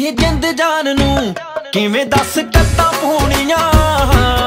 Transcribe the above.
ਨੀ ਜਿੰਦ ਜਾਨ ਨੂੰ ਕਿਵੇਂ ਦੱਸ ਕੱਤਾਂ ਪੂਣੀਆਂ।